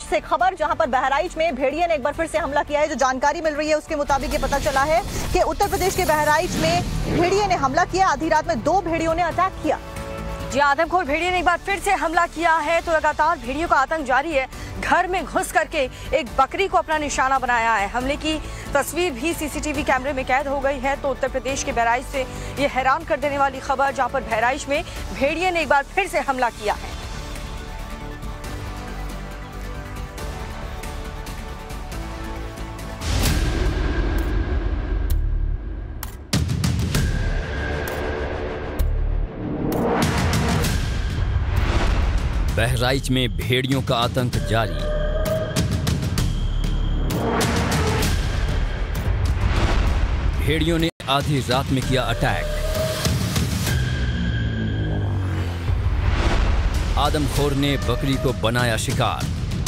से खबर, जहां पर बहराइच में भेड़िए ने एक बार फिर से हमला किया है। जो जानकारी मिल रही है उसके मुताबिक ये पता चला है कि उत्तर प्रदेश के बहराइच में भेड़िए ने हमला किया। आधी रात में 2 भेड़ियों ने अटैक किया। जी, आदमखोर भेड़िए ने एक बार फिर से हमला किया है। तो लगातार भेड़ियों का आतंक जारी है। घर में घुस करके एक बकरी को अपना निशाना बनाया है। हमले की तस्वीर भी सीसीटीवी कैमरे में कैद हो गई है। तो उत्तर प्रदेश के बहराइच से ये हैरान कर देने वाली खबर, जहां पर बहराइच में भेड़िए ने एक बार फिर से हमला किया है। बहराइच में भेड़ियों का आतंक जारी। भेड़ियों ने आधी रात में किया अटैक। आदमखोर ने बकरी को बनाया शिकार।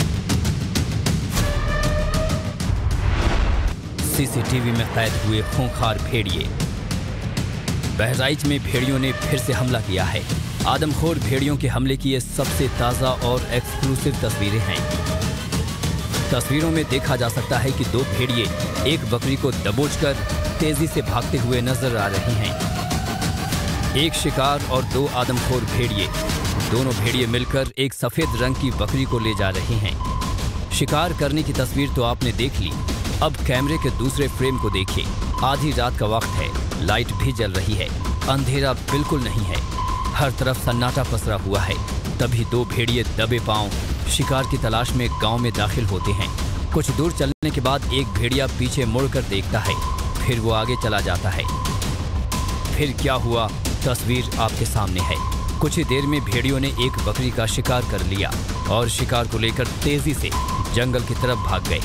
सीसीटीवी में कैद हुए खूंखार भेड़िए। बहराइच में भेड़ियों ने फिर से हमला किया है। आदमखोर भेड़ियों के हमले की ये सबसे ताज़ा और एक्सक्लूसिव तस्वीरें हैं। तस्वीरों में देखा जा सकता है कि 2 भेड़िए एक बकरी को दबोचकर तेजी से भागते हुए नजर आ रहे हैं। एक शिकार और 2 आदमखोर भेड़िए, दोनों भेड़िए मिलकर एक सफेद रंग की बकरी को ले जा रहे हैं। शिकार करने की तस्वीर तो आपने देख ली, अब कैमरे के दूसरे फ्रेम को देखिए। आधी रात का वक्त है, लाइट भी जल रही है, अंधेरा बिल्कुल नहीं है, हर तरफ सन्नाटा पसरा हुआ है। तभी 2 भेड़िए दबे पांव शिकार की तलाश में गांव में दाखिल होते हैं। कुछ दूर चलने के बाद एक भेड़िया पीछे मुड़कर देखता है, फिर वो आगे चला जाता है। फिर क्या हुआ, तस्वीर आपके सामने है। कुछ ही देर में भेड़ियों ने एक बकरी का शिकार कर लिया और शिकार को लेकर तेजी से जंगल की तरफ भाग गए।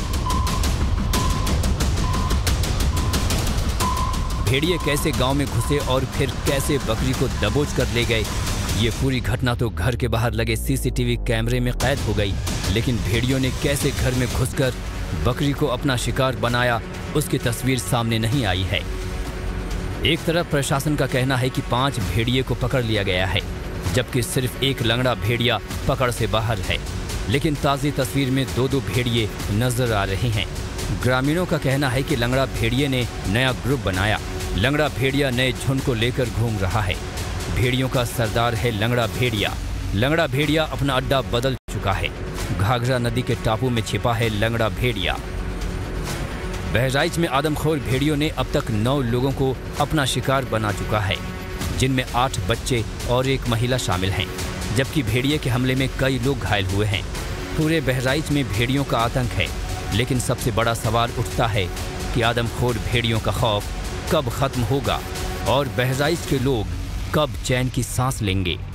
भेड़िए कैसे गांव में घुसे और फिर कैसे बकरी को दबोच कर ले गए, ये पूरी घटना तो घर के बाहर लगे सीसीटीवी कैमरे में कैद हो गई। लेकिन भेड़ियों ने कैसे घर में घुसकर बकरी को अपना शिकार बनाया, उसकी तस्वीर सामने नहीं आई है। एक तरफ प्रशासन का कहना है कि 5 भेड़िए को पकड़ लिया गया है, जबकि सिर्फ एक लंगड़ा भेड़िया पकड़ से बाहर है। लेकिन ताज़ी तस्वीर में 2-2 भेड़िए नजर आ रहे हैं। ग्रामीणों का कहना है कि लंगड़ा भेड़िए ने नया ग्रुप बनाया। लंगड़ा भेड़िया नए झुंड को लेकर घूम रहा है। भेड़ियों का सरदार है लंगड़ा भेड़िया। लंगड़ा भेड़िया अपना अड्डा बदल चुका है। घाघरा नदी के टापू में छिपा है लंगड़ा भेड़िया। बहराइच में आदमखोर भेड़ियों ने अब तक 9 लोगों को अपना शिकार बना चुका है, जिनमें 8 बच्चे और 1 महिला शामिल हैं। जबकि भेड़िए के हमले में कई लोग घायल हुए हैं। पूरे बहराइच में भेड़ियों का आतंक है। लेकिन सबसे बड़ा सवाल उठता है कि आदमखोर भेड़ियों का खौफ कब खत्म होगा और बहराइच के लोग कब चैन की सांस लेंगे।